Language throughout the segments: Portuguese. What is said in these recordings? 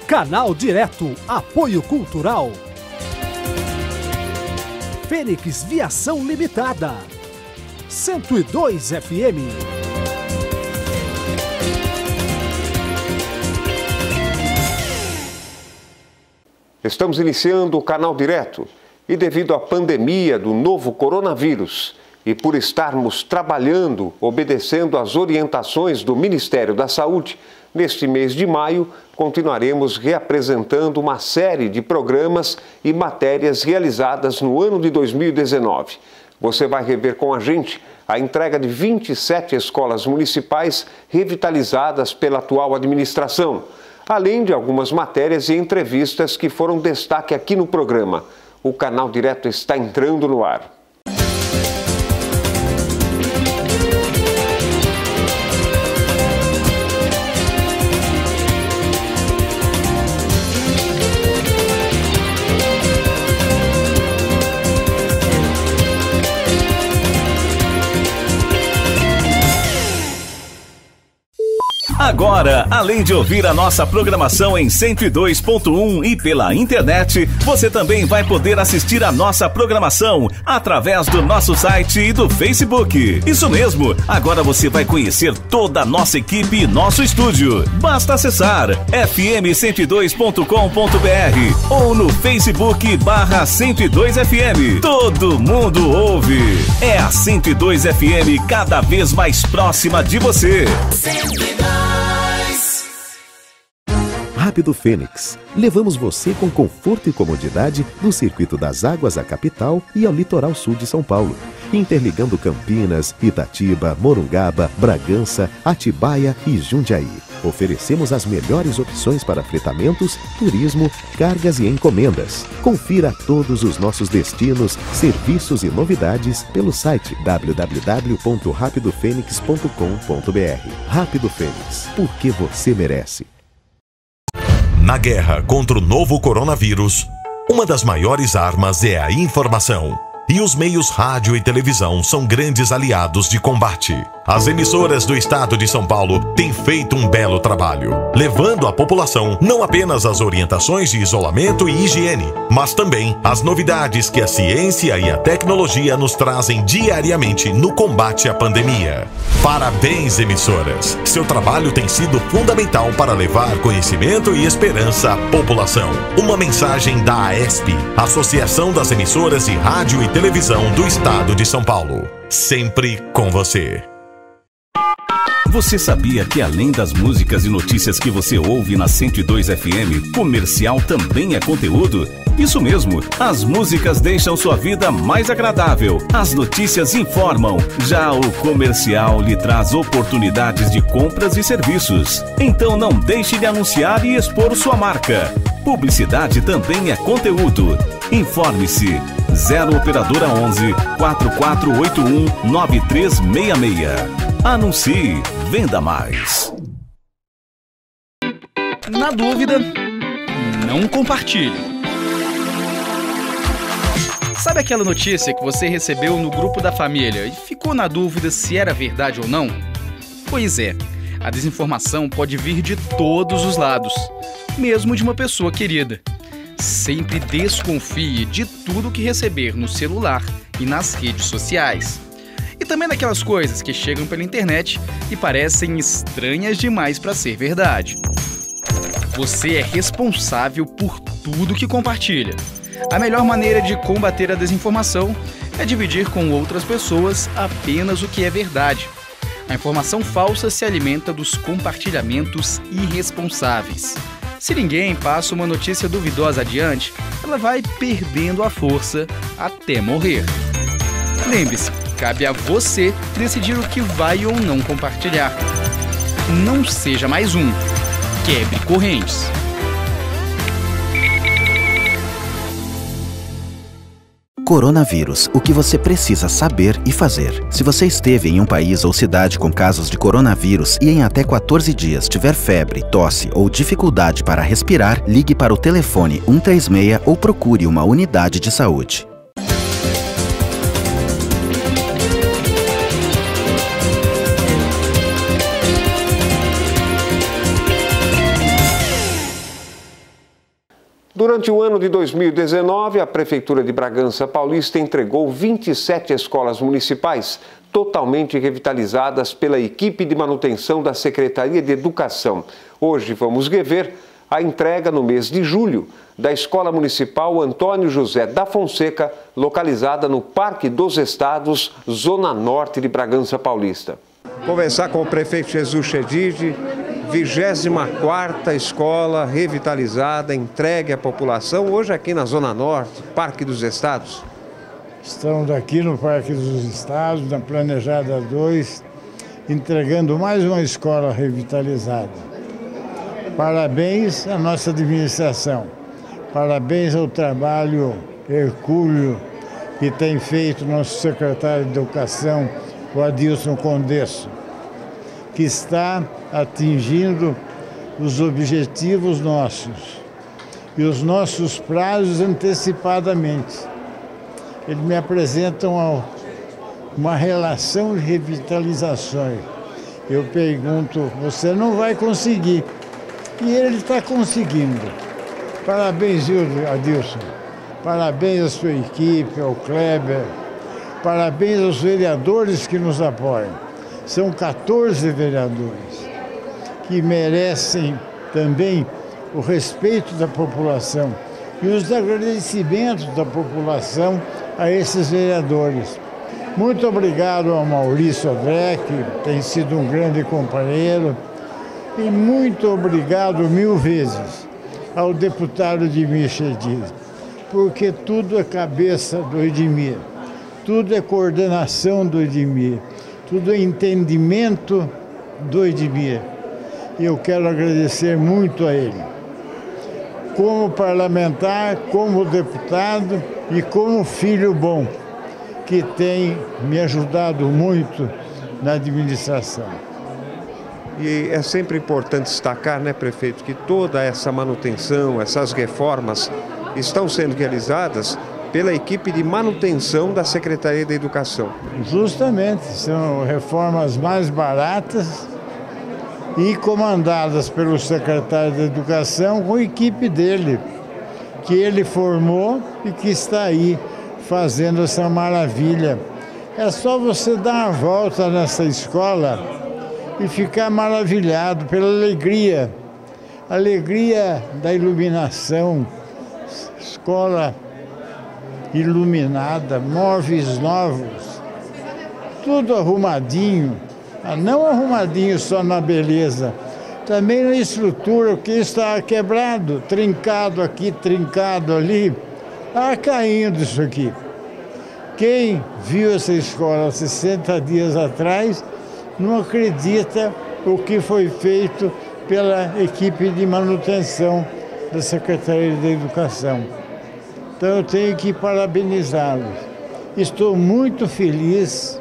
Canal Direto, apoio cultural. Fênix Viação Limitada. 102 FM. Estamos iniciando o Canal Direto e devido à pandemia do novo coronavírus e por estarmos trabalhando, obedecendo às orientações do Ministério da Saúde, neste mês de maio, continuaremos reapresentando uma série de programas e matérias realizadas no ano de 2019. Você vai rever com a gente a entrega de 27 escolas municipais revitalizadas pela atual administração, além de algumas matérias e entrevistas que foram destaque aqui no programa. O Canal Direto está entrando no ar. Agora, além de ouvir a nossa programação em 102.1 e pela internet, você também vai poder assistir a nossa programação através do nosso site e do Facebook. Isso mesmo, agora você vai conhecer toda a nossa equipe e nosso estúdio. Basta acessar fm102.com.br ou no Facebook/102FM. Todo mundo ouve. É a 102 FM cada vez mais próxima de você. 102. Rápido Fênix. Levamos você com conforto e comodidade do Circuito das Águas à capital e ao litoral sul de São Paulo, interligando Campinas, Itatiba, Morungaba, Bragança, Atibaia e Jundiaí. Oferecemos as melhores opções para fretamentos, turismo, cargas e encomendas. Confira todos os nossos destinos, serviços e novidades pelo site www.rapidofenix.com.br. Rápido Fênix, porque você merece. Na guerra contra o novo coronavírus, uma das maiores armas é a informação. E os meios rádio e televisão são grandes aliados de combate. As emissoras do estado de São Paulo têm feito um belo trabalho, levando à população não apenas as orientações de isolamento e higiene, mas também as novidades que a ciência e a tecnologia nos trazem diariamente no combate à pandemia. Parabéns, emissoras! Seu trabalho tem sido fundamental para levar conhecimento e esperança à população. Uma mensagem da AESP, Associação das Emissoras de Rádio e Televisão do Estado de São Paulo. Sempre com você. Você sabia que além das músicas e notícias que você ouve na 102 FM, comercial também é conteúdo? Isso mesmo, as músicas deixam sua vida mais agradável, as notícias informam, já o comercial lhe traz oportunidades de compras e serviços. Então não deixe de anunciar e expor sua marca. Publicidade também é conteúdo. Informe-se 0 Operadora 11 4481 9366. Anuncie, venda mais. Na dúvida, não compartilhe. Sabe aquela notícia que você recebeu no grupo da família e ficou na dúvida se era verdade ou não? Pois é, a desinformação pode vir de todos os lados, mesmo de uma pessoa querida. Sempre desconfie de tudo que receber no celular e nas redes sociais. E também daquelas coisas que chegam pela internet e parecem estranhas demais para ser verdade. Você é responsável por tudo que compartilha. A melhor maneira de combater a desinformação é dividir com outras pessoas apenas o que é verdade. A informação falsa se alimenta dos compartilhamentos irresponsáveis. Se ninguém passa uma notícia duvidosa adiante, ela vai perdendo a força até morrer. Lembre-se, cabe a você decidir o que vai ou não compartilhar. Não seja mais um. Quebre correntes. Coronavírus, o que você precisa saber e fazer. Se você esteve em um país ou cidade com casos de coronavírus e em até 14 dias tiver febre, tosse ou dificuldade para respirar, ligue para o telefone 136 ou procure uma unidade de saúde. Durante o ano de 2019, a Prefeitura de Bragança Paulista entregou 27 escolas municipais totalmente revitalizadas pela equipe de manutenção da Secretaria de Educação. Hoje vamos rever a entrega no mês de julho da Escola Municipal Antônio José da Fonseca, localizada no Parque dos Estados, Zona Norte de Bragança Paulista. Conversar com o prefeito Jesus Chedid, 24ª escola revitalizada, entregue à população, hoje aqui na Zona Norte, Parque dos Estados. Estamos aqui no Parque dos Estados, na Planejada 2, entregando mais uma escola revitalizada. Parabéns à nossa administração, parabéns ao trabalho hercúleo que tem feito nosso secretário de Educação, o Adilson Condesso, que está atingindo os objetivos nossos e os nossos prazos antecipadamente. Ele me apresenta uma relação de revitalizações. Eu pergunto, você não vai conseguir. E ele está conseguindo. Parabéns, Adilson. Parabéns à sua equipe, ao Kleber. Parabéns aos vereadores que nos apoiam. São 14 vereadores que merecem também o respeito da população e os agradecimentos da população a esses vereadores. Muito obrigado ao Maurício Odré, que tem sido um grande companheiro, e muito obrigado 1000 vezes ao deputado Edmir Chedid, porque tudo é cabeça do Edmir, tudo é coordenação do Edmir, tudo é entendimento do Edmir. E eu quero agradecer muito a ele, como parlamentar, como deputado e como filho bom, que tem me ajudado muito na administração. E é sempre importante destacar, né, prefeito, que toda essa manutenção, essas reformas estão sendo realizadas pela equipe de manutenção da Secretaria da Educação. Justamente, são reformas mais baratas e comandadas pelo secretário da Educação com a equipe dele, que ele formou e que está aí fazendo essa maravilha. É só você dar uma volta nessa escola e ficar maravilhado pela alegria da iluminação, escola iluminada, móveis novos, tudo arrumadinho, não arrumadinho só na beleza, também na estrutura, que está quebrado, trincado aqui, trincado ali, está caindo isso aqui. Quem viu essa escola 60 dias atrás não acredita o que foi feito pela equipe de manutenção da Secretaria da Educação. Então eu tenho que parabenizá-los. Estou muito feliz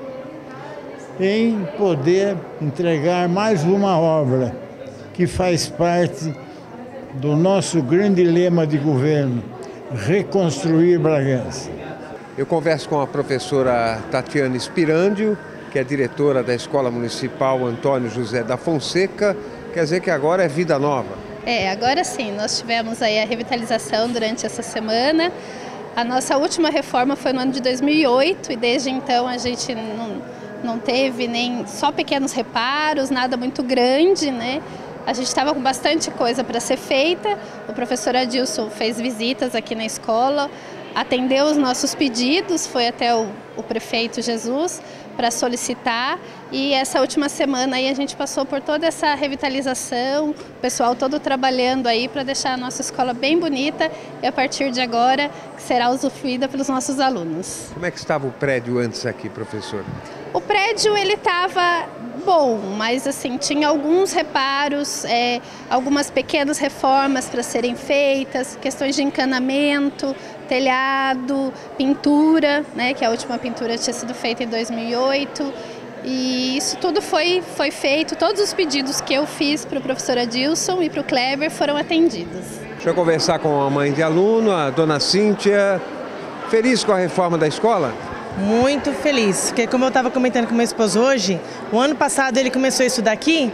em poder entregar mais uma obra que faz parte do nosso grande lema de governo, reconstruir Bragança. Eu converso com a professora Tatiana Spirândio, que é diretora da Escola Municipal Antônio José da Fonseca. Quer dizer que agora é vida nova. Agora sim, nós tivemos aí a revitalização durante essa semana. A nossa última reforma foi no ano de 2008 e desde então a gente não teve nem só pequenos reparos, nada muito grande, né? A gente estava com bastante coisa para ser feita. O professor Adilson fez visitas aqui na escola, atendeu os nossos pedidos, foi até o prefeito Jesus para solicitar, e essa última semana aí a gente passou por toda essa revitalização, o pessoal todo trabalhando aí para deixar a nossa escola bem bonita e a partir de agora que será usufruída pelos nossos alunos. Como é que estava o prédio antes aqui, professor? O prédio ele estava bom, mas assim, tinha alguns reparos, algumas pequenas reformas para serem feitas, questões de encanamento, telhado, pintura, né, que a última pintura tinha sido feita em 2008. E isso tudo foi feito, todos os pedidos que eu fiz para o professor Adilson e para o Kleber foram atendidos. Deixa eu conversar com a mãe de aluno, a dona Cíntia. Feliz com a reforma da escola? Muito feliz, porque como eu estava comentando com meu esposo hoje, o ano passado ele começou a estudar aqui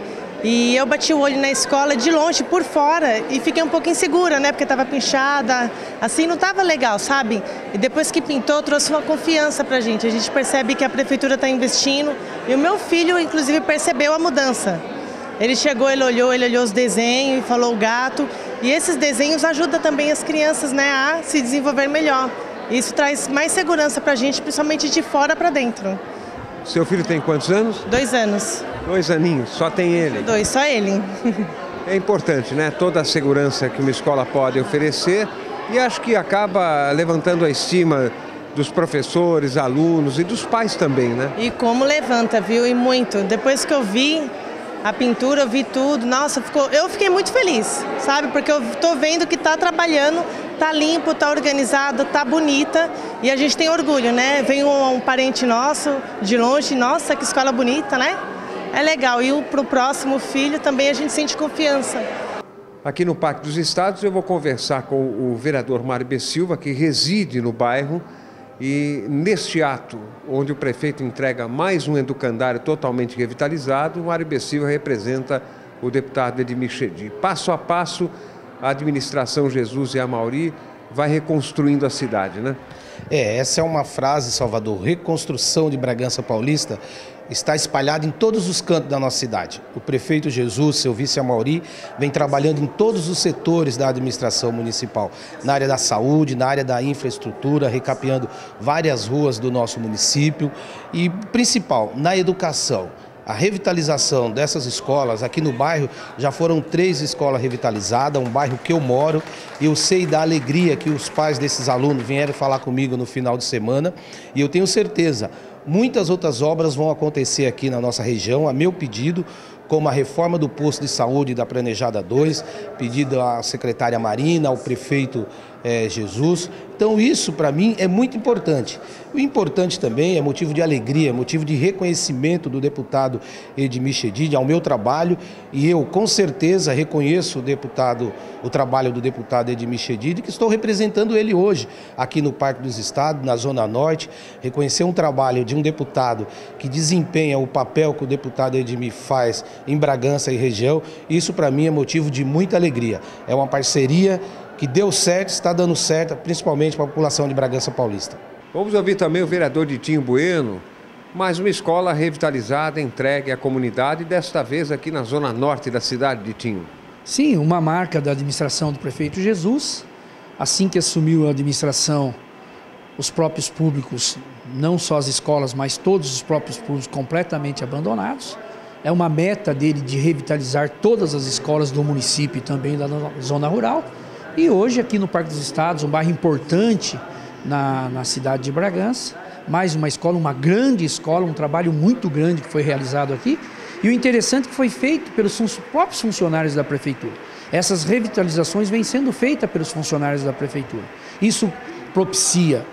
E eu bati o olho na escola de longe, por fora, e fiquei um pouco insegura, né? Porque estava pinchada, assim, não estava legal, sabe? E depois que pintou, trouxe uma confiança pra gente. A gente percebe que a prefeitura está investindo. E o meu filho, inclusive, percebeu a mudança. Ele chegou, ele olhou os desenhos e falou o gato. E esses desenhos ajudam também as crianças, né, a se desenvolver melhor. Isso traz mais segurança pra gente, principalmente de fora para dentro. Seu filho tem quantos anos? 2 anos. 2 aninhos, só tem ele? 2, só ele. É importante, né? Toda a segurança que uma escola pode oferecer e acho que acaba levantando a estima dos professores, alunos e dos pais também, né? E como levanta, viu? E muito. Depois que eu vi a pintura, eu vi tudo. Nossa, eu fiquei muito feliz, sabe? Porque eu tô vendo que tá trabalhando, tá limpo, tá organizado, tá bonita. E a gente tem orgulho, né? Vem um parente nosso de longe, nossa, que escola bonita, né? É legal. E pro próximo filho também a gente sente confiança. Aqui no Parque dos Estados eu vou conversar com o vereador Mário B. Silva, que reside no bairro. E neste ato, onde o prefeito entrega mais um educandário totalmente revitalizado, o Mário B. Silva representa o deputado Edmir Chedid. Passo a passo, a administração Jesus e Amauri vai reconstruindo a cidade, né? Essa é uma frase, Salvador, reconstrução de Bragança Paulista está espalhada em todos os cantos da nossa cidade. O prefeito Jesus, seu vice Amauri, vem trabalhando em todos os setores da administração municipal, na área da saúde, na área da infraestrutura, recapeando várias ruas do nosso município e, principal, na educação. A revitalização dessas escolas, aqui no bairro já foram 3 escolas revitalizadas, um bairro que eu moro, e eu sei da alegria que os pais desses alunos vieram falar comigo no final de semana, e eu tenho certeza, muitas outras obras vão acontecer aqui na nossa região, a meu pedido, como a reforma do posto de saúde da Planejada 2, pedido à secretária Marina, ao prefeito Jesus. Então isso para mim é muito importante. O importante também é motivo de alegria, motivo de reconhecimento do deputado Edmir Chedid ao meu trabalho, e eu com certeza reconheço o trabalho do deputado Edmir Chedid, que estou representando ele hoje aqui no Parque dos Estados, na Zona Norte. Reconhecer um trabalho de um deputado que desempenha o papel que o deputado Edmir faz em Bragança e região, isso para mim é motivo de muita alegria. É uma parceria que deu certo, está dando certo, principalmente para a população de Bragança Paulista. Vamos ouvir também o vereador Ditinho Bueno, mais uma escola revitalizada, entregue à comunidade, desta vez aqui na zona norte da cidade, Ditinho. Sim, uma marca da administração do prefeito Jesus. Assim que assumiu a administração, os próprios públicos, não só as escolas, mas todos os próprios públicos completamente abandonados. É uma meta dele de revitalizar todas as escolas do município e também da zona rural. E hoje aqui no Parque dos Estados, um bairro importante na cidade de Bragança, mais uma escola, uma grande escola, um trabalho muito grande que foi realizado aqui. E o interessante é que foi feito pelos próprios funcionários da prefeitura. Essas revitalizações vêm sendo feitas pelos funcionários da prefeitura. Isso propicia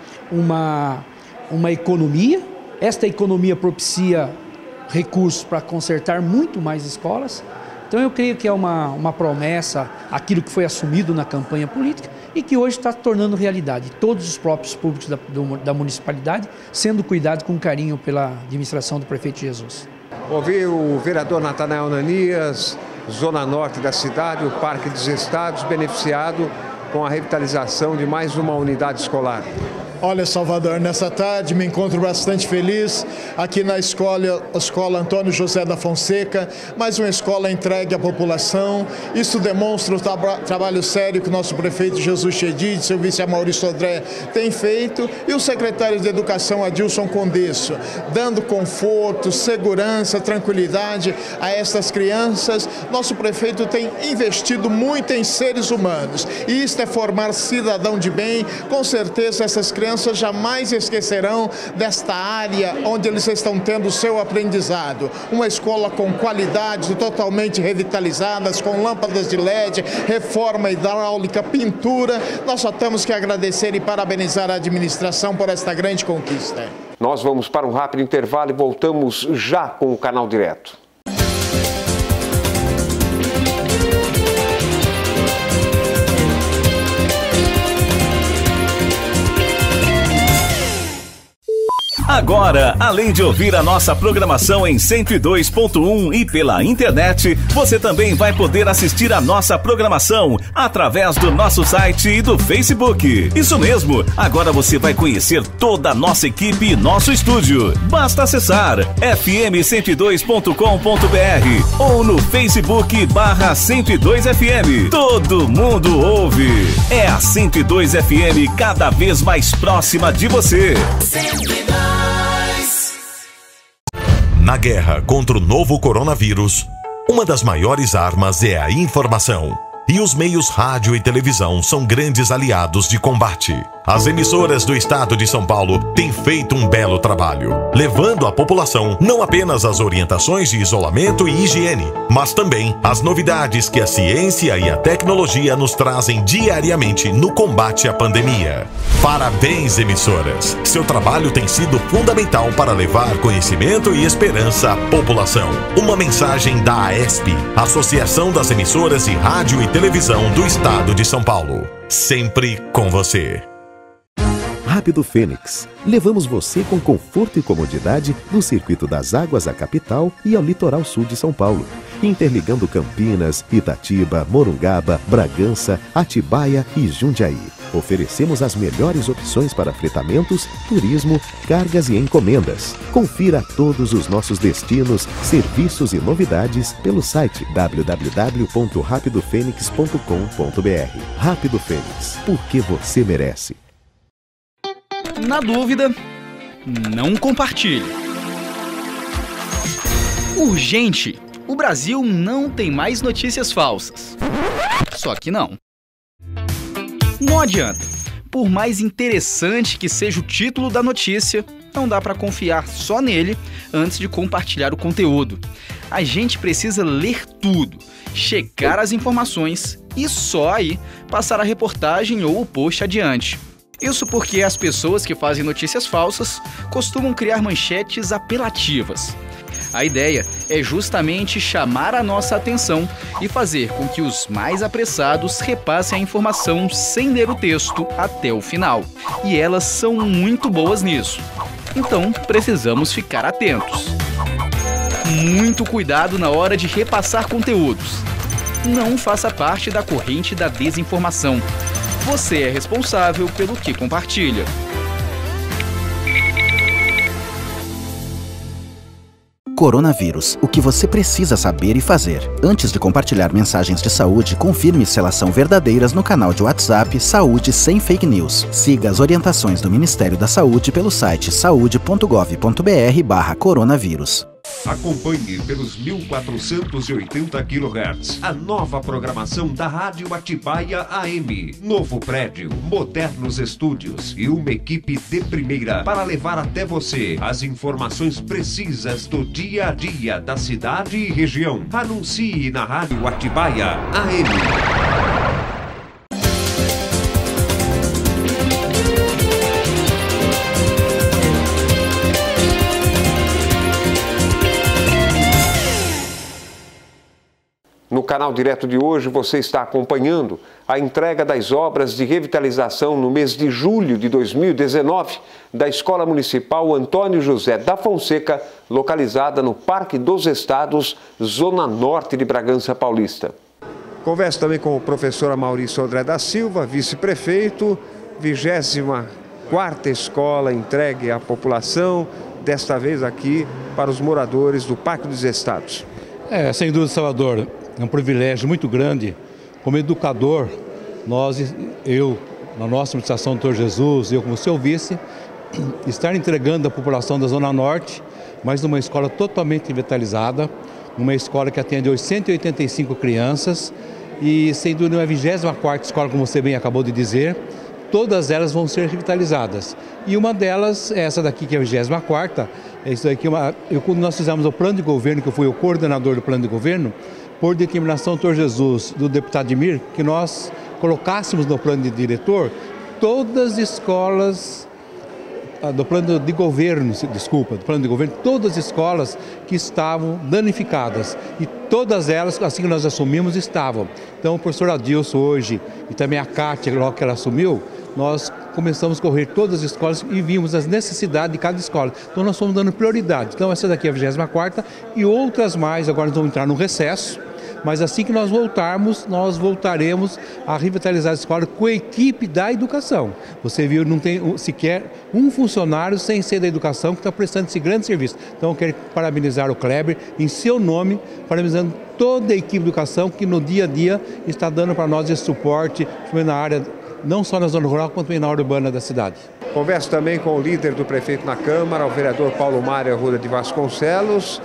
uma economia, esta economia propicia recursos para consertar muito mais escolas. Então eu creio que é uma promessa, aquilo que foi assumido na campanha política e que hoje está se tornando realidade. Todos os próprios públicos da municipalidade sendo cuidados com carinho pela administração do prefeito Jesus. Ouvi o vereador Natanael Ananias, zona norte da cidade, o Parque dos Estados, beneficiado com a revitalização de mais uma unidade escolar. Olha, Salvador, nessa tarde me encontro bastante feliz aqui na escola Antônio José da Fonseca, mais uma escola entregue à população. Isso demonstra o trabalho sério que o nosso prefeito Jesus Chedid, seu vice Amauri Sodré, tem feito, e o secretário de Educação Adilson Condesso, dando conforto, segurança, tranquilidade a estas crianças. Nosso prefeito tem investido muito em seres humanos, e isto é formar cidadão de bem. Com certeza essas crianças jamais esquecerão desta área onde eles estão tendo o seu aprendizado. Uma escola com qualidade, totalmente revitalizadas, com lâmpadas de LED, reforma hidráulica, pintura. Nós só temos que agradecer e parabenizar a administração por esta grande conquista. Nós vamos para um rápido intervalo e voltamos já com o Canal Direto. Agora Agora, além de ouvir a nossa programação em 102.1 e pela internet, você também vai poder assistir a nossa programação através do nosso site e do Facebook. Isso mesmo, agora você vai conhecer toda a nossa equipe e nosso estúdio. Basta acessar fm102.com.br ou no Facebook/102FM. Todo mundo ouve. É a 102 FM cada vez mais próxima de você. 102. Na guerra contra o novo coronavírus, uma das maiores armas é a informação. E os meios rádio e televisão são grandes aliados de combate. As emissoras do estado de São Paulo têm feito um belo trabalho, levando à população não apenas as orientações de isolamento e higiene, mas também as novidades que a ciência e a tecnologia nos trazem diariamente no combate à pandemia. Parabéns, emissoras! Seu trabalho tem sido fundamental para levar conhecimento e esperança à população. Uma mensagem da AESP, Associação das Emissoras de Rádio e Televisão do Estado de São Paulo. Sempre com você. Rápido Fênix. Levamos você com conforto e comodidade no circuito das águas à capital e ao litoral sul de São Paulo, interligando Campinas, Itatiba, Morungaba, Bragança, Atibaia e Jundiaí. Oferecemos as melhores opções para fretamentos, turismo, cargas e encomendas. Confira todos os nossos destinos, serviços e novidades pelo site www.rapidofenix.com.br. Rápido Fênix, porque você merece. Na dúvida, não compartilhe. Urgente! O Brasil não tem mais notícias falsas. Só que não. Não adianta. Por mais interessante que seja o título da notícia, não dá para confiar só nele antes de compartilhar o conteúdo. A gente precisa ler tudo, checar as informações e só aí passar a reportagem ou o post adiante. Isso porque as pessoas que fazem notícias falsas costumam criar manchetes apelativas. A ideia é justamente chamar a nossa atenção e fazer com que os mais apressados repassem a informação sem ler o texto até o final. E elas são muito boas nisso. Então, precisamos ficar atentos. Muito cuidado na hora de repassar conteúdos. Não faça parte da corrente da desinformação. Você é responsável pelo que compartilha. Coronavírus, o que você precisa saber e fazer. Antes de compartilhar mensagens de saúde, confirme se elas são verdadeiras no canal de WhatsApp Saúde Sem Fake News. Siga as orientações do Ministério da Saúde pelo site saude.gov.br/coronavírus. Acompanhe pelos 1480 kHz a nova programação da Rádio Atibaia AM. Novo prédio, modernos estúdios e uma equipe de primeira para levar até você as informações precisas do dia a dia da cidade e região. Anuncie na Rádio Atibaia AM. No canal direto de hoje você está acompanhando a entrega das obras de revitalização no mês de julho de 2019 da Escola Municipal Antônio José da Fonseca, localizada no Parque dos Estados, Zona Norte de Bragança Paulista. Converso também com o professor Maurício André da Silva, vice-prefeito, 24ª escola entregue à população, desta vez aqui para os moradores do Parque dos Estados. Sem dúvida, Salvador. É um privilégio muito grande, como educador, eu, na nossa administração, Dr. Jesus, eu como seu vice, estar entregando à população da Zona Norte, mas numa escola totalmente revitalizada, uma escola que atende 885 crianças e, sem dúvida, uma 24ª escola, como você bem acabou de dizer, todas elas vão ser revitalizadas. E uma delas, essa daqui que é a 24ª, isso daqui quando nós fizemos o plano de governo, que eu fui o coordenador do plano de governo, por determinação do Dr. Jesus, do deputado Admir, que nós colocássemos no plano de diretor todas as escolas do plano de governo, todas as escolas que estavam danificadas. E todas elas, assim que nós assumimos, estavam. Então o professor Adilson hoje, e também a Cátia, logo que ela assumiu, nós começamos a correr todas as escolas e vimos as necessidades de cada escola. Então nós fomos dando prioridade. Então essa daqui é a 24ª e outras mais, agora nós vamos entrar no recesso. Mas assim que nós voltarmos, nós voltaremos a revitalizar a escola com a equipe da educação. Você viu, não tem sequer um funcionário sem ser da educação que está prestando esse grande serviço. Então eu quero parabenizar o Kleber em seu nome, parabenizando toda a equipe de educação que no dia a dia está dando para nós esse suporte, na área, não só na zona rural, quanto também na área urbana da cidade. Converso também com o líder do prefeito na Câmara, o vereador Paulo Mário Arruda de Vasconcelos.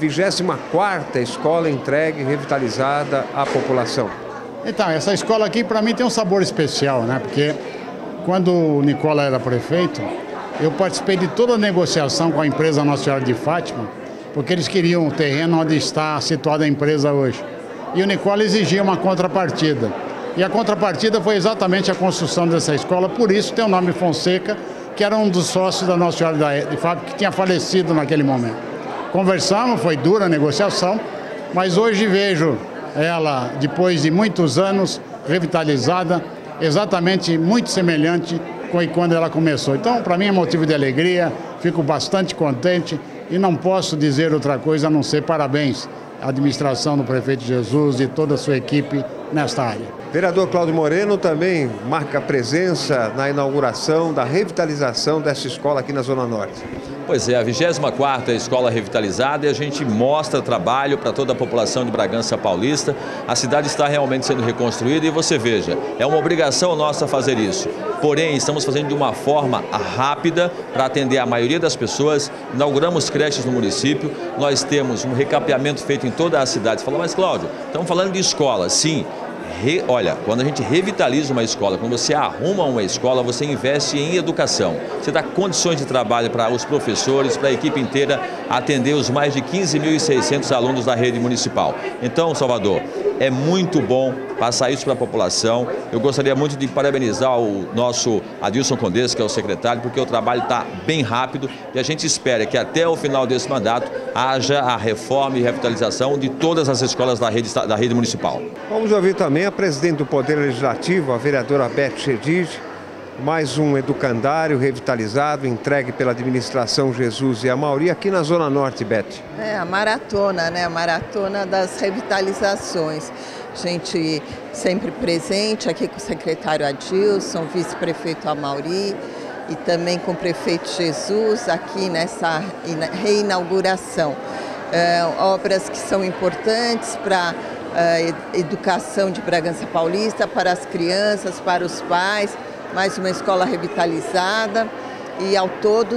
24ª escola entregue e revitalizada à população. Então, essa escola aqui para mim tem um sabor especial, né? Porque quando o Nicola era prefeito, eu participei de toda a negociação com a empresa Nossa Senhora de Fátima, porque eles queriam o terreno onde está situada a empresa hoje. E o Nicola exigia uma contrapartida. E a contrapartida foi exatamente a construção dessa escola, por isso tem o nome Fonseca, que era um dos sócios da Nossa Senhora de Fátima, que tinha falecido naquele momento. Conversamos, foi dura a negociação, mas hoje vejo ela, depois de muitos anos, revitalizada, exatamente muito semelhante com quando ela começou. Então, para mim é motivo de alegria, fico bastante contente e não posso dizer outra coisa a não ser parabéns à administração do prefeito Jesus e toda a sua equipe nesta área. Vereador Cláudio Moreno também marca presença na inauguração da revitalização dessa escola aqui na Zona Norte. Pois é, a 24ª escola revitalizada e a gente mostra trabalho para toda a população de Bragança Paulista. A cidade está realmente sendo reconstruída e você veja, é uma obrigação nossa fazer isso. Porém, estamos fazendo de uma forma rápida para atender a maioria das pessoas. Inauguramos creches no município, nós temos um recapeamento feito em toda a cidade. Você fala, mas Cláudio, estamos falando de escola, sim. Olha, quando a gente revitaliza uma escola, quando você arruma uma escola, você investe em educação. Você dá condições de trabalho para os professores, para a equipe inteira atender os mais de 15.600 alunos da rede municipal. Então, Salvador, é muito bom passar isso para a população. Eu gostaria muito de parabenizar o nosso Adilson Condesse, que é o secretário, porque o trabalho está bem rápido e a gente espera que até o final desse mandato haja a reforma e revitalização de todas as escolas da rede municipal. Vamos ouvir também a presidente do Poder Legislativo, a vereadora Beth Chedid. Mais um educandário revitalizado, entregue pela administração Jesus e Amauri aqui na Zona Norte, Beth. É a maratona, né? A maratona das revitalizações. A gente sempre presente aqui com o secretário Adilson, vice-prefeito Amauri e também com o prefeito Jesus aqui nessa reinauguração. Obras que são importantes para a educação de Bragança Paulista, para as crianças, para os pais. Mais uma escola revitalizada e ao todo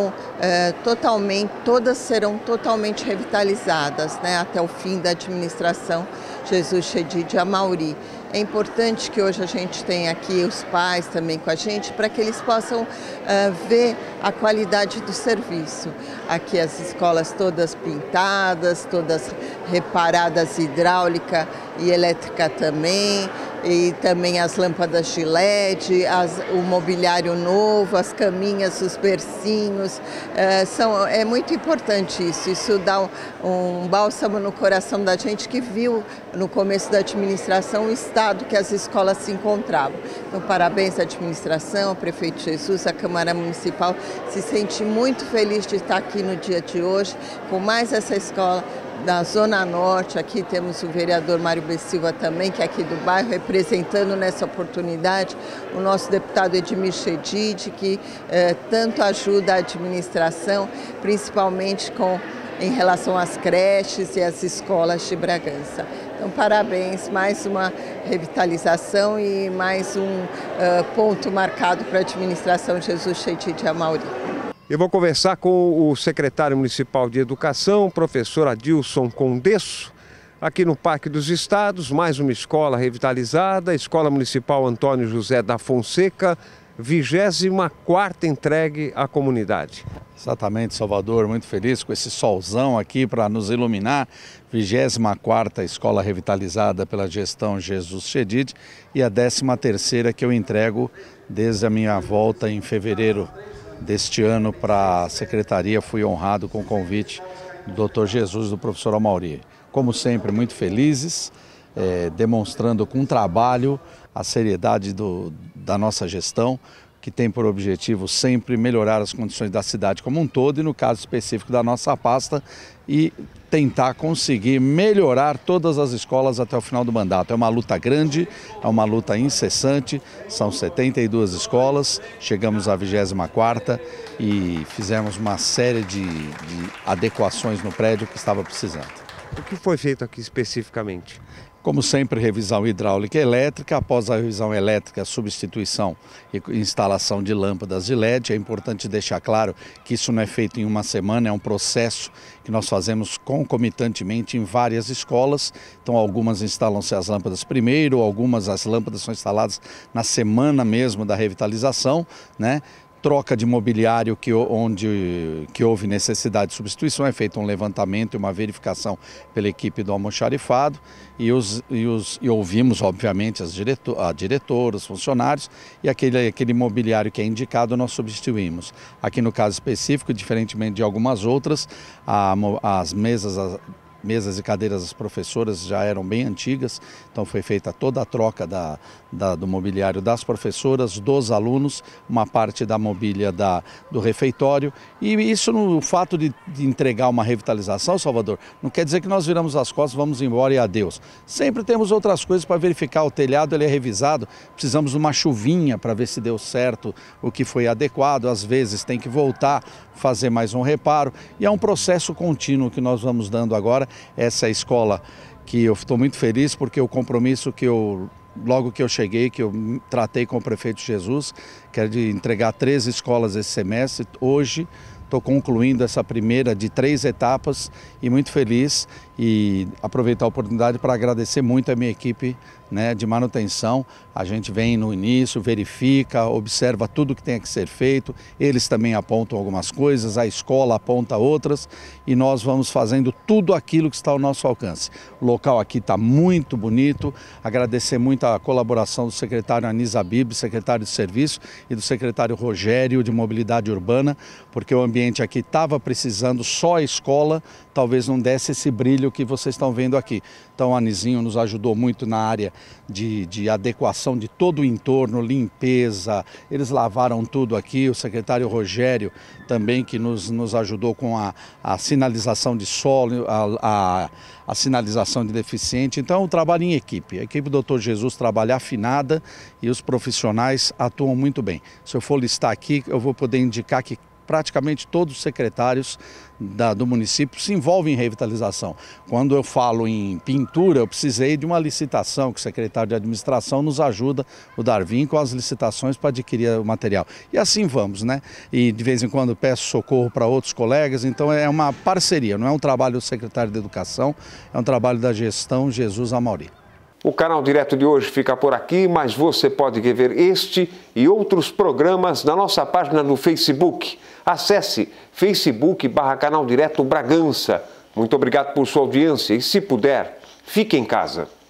todas serão totalmente revitalizadas, né, até o fim da administração Jesus Chedid Amauri. É importante que hoje a gente tenha aqui os pais também com a gente para que eles possam ver a qualidade do serviço. Aqui as escolas todas pintadas, todas reparadas hidráulica e elétrica também. E também as lâmpadas de LED, o mobiliário novo, as caminhas, os bercinhos. É muito importante isso dá um bálsamo no coração da gente que viu no começo da administração o estado que as escolas se encontravam. Então, parabéns à administração, ao prefeito Jesus, à Câmara Municipal. Se sente muito feliz de estar aqui no dia de hoje, com mais essa escola. Da Zona Norte, aqui temos o vereador Mário B. Silva também, que é aqui do bairro, representando nessa oportunidade o nosso deputado Edmir Chedid, que tanto ajuda a administração, principalmente em relação às creches e às escolas de Bragança. Então, parabéns, mais uma revitalização e mais um ponto marcado para a administração Jesus Chedid Amauri. Eu vou conversar com o secretário municipal de Educação, professor Adilson Condesso, aqui no Parque dos Estados, mais uma escola revitalizada, Escola Municipal Antônio José da Fonseca, 24ª entregue à comunidade. Exatamente, Salvador, muito feliz com esse solzão aqui para nos iluminar. 24ª escola revitalizada pela gestão Jesus Chedid e a 13ª que eu entrego desde a minha volta em fevereiro deste ano para a secretaria. Fui honrado com o convite do Dr. Jesus e do professor Amauri. Como sempre, muito felizes, demonstrando com trabalho a seriedade da nossa gestão, que tem por objetivo sempre melhorar as condições da cidade como um todo e no caso específico da nossa pasta e tentar conseguir melhorar todas as escolas até o final do mandato. É uma luta grande, é uma luta incessante, são 72 escolas, chegamos à 24ª e fizemos uma série de adequações no prédio que estava precisando. O que foi feito aqui especificamente? Como sempre, revisão hidráulica e elétrica. Após a revisão elétrica, substituição e instalação de lâmpadas de LED. É importante deixar claro que isso não é feito em uma semana, é um processo que nós fazemos concomitantemente em várias escolas. Então, algumas instalam-se as lâmpadas primeiro, algumas as lâmpadas são instaladas na semana mesmo da revitalização, né? Troca de mobiliário onde houve necessidade de substituição, é feito um levantamento e uma verificação pela equipe do almoxarifado e ouvimos, obviamente, a diretora, os funcionários e aquele mobiliário que é indicado nós substituímos. Aqui no caso específico, diferentemente de algumas outras, as mesas e cadeiras das professoras já eram bem antigas, então foi feita toda a troca do mobiliário das professoras, dos alunos, uma parte da mobília do refeitório. E isso, no fato de entregar uma revitalização, Salvador, não quer dizer que nós viramos as costas, vamos embora e adeus. Sempre temos outras coisas para verificar, o telhado ele é revisado, precisamos de uma chuvinha para ver se deu certo o que foi adequado, às vezes tem que voltar, fazer mais um reparo, e é um processo contínuo que nós vamos dando agora. Essa é a escola que eu estou muito feliz porque o compromisso que logo que eu cheguei, que eu tratei com o prefeito Jesus, que era de entregar 13 escolas esse semestre, hoje estou concluindo essa primeira de 3 etapas e muito feliz e aproveitar a oportunidade para agradecer muito a minha equipe, né, de manutenção. A gente vem no início, verifica, observa tudo que tem que ser feito, eles também apontam algumas coisas, a escola aponta outras e nós vamos fazendo tudo aquilo que está ao nosso alcance. O local aqui está muito bonito, agradecer muito a colaboração do secretário Anis Habib, secretário de Serviço, e do secretário Rogério de Mobilidade Urbana, porque o ambiente aqui estava precisando, só a escola talvez não desse esse brilho que vocês estão vendo aqui. Então o Anizinho nos ajudou muito na área de adequação de todo o entorno, limpeza, eles lavaram tudo aqui, o secretário Rogério também que nos ajudou com a sinalização de solo, a sinalização de deficiente. Então, o trabalho em equipe. A equipe do Dr. Jesus trabalha afinada e os profissionais atuam muito bem. Se eu for listar aqui, eu vou poder indicar que praticamente todos os secretários do município se envolvem em revitalização. Quando eu falo em pintura, eu precisei de uma licitação, que o secretário de administração nos ajuda, o Darwin, com as licitações para adquirir o material. E assim vamos, né? E de vez em quando peço socorro para outros colegas, então é uma parceria, não é um trabalho do secretário de Educação, é um trabalho da gestão Jesus Amauri. O Canal Direto de hoje fica por aqui, mas você pode rever este e outros programas na nossa página no Facebook. Acesse Facebook/Canal Direto Bragança. Muito obrigado por sua audiência e, se puder, fique em casa.